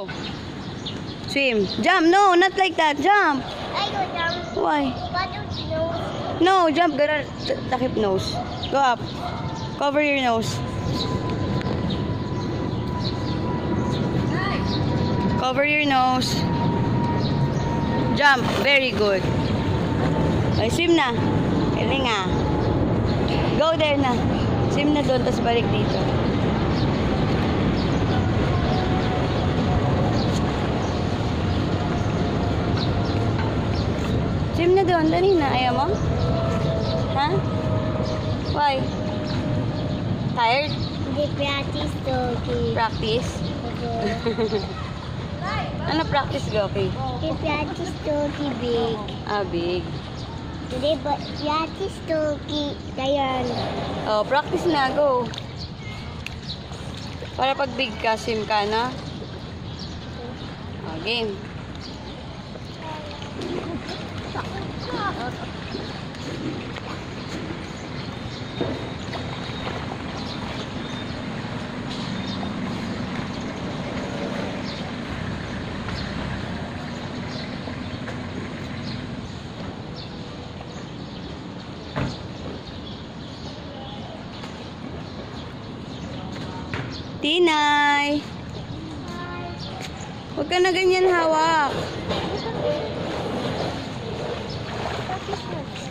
Swim. Jump. No, not like that. Jump. I go down. Why? What do you know? No, jump. Gonna takip nose. Go up. Cover your nose. Cover your nose. Jump. Very good. Okay, swim na. Galing ah. Go there na. Swim na doon, tapos balik dito. Swim na doon. Dali na. Ayaw mo? Ha? Why? Tired? They practice talking. Practice? Ano practice, Goki? They practice talking big. Ah, big. They practice talking. Dayan. Oh, practice na. Go. Para pag big ka, swim ka na. Oh, game. Tinay! Huwag ka na ganyan hawak.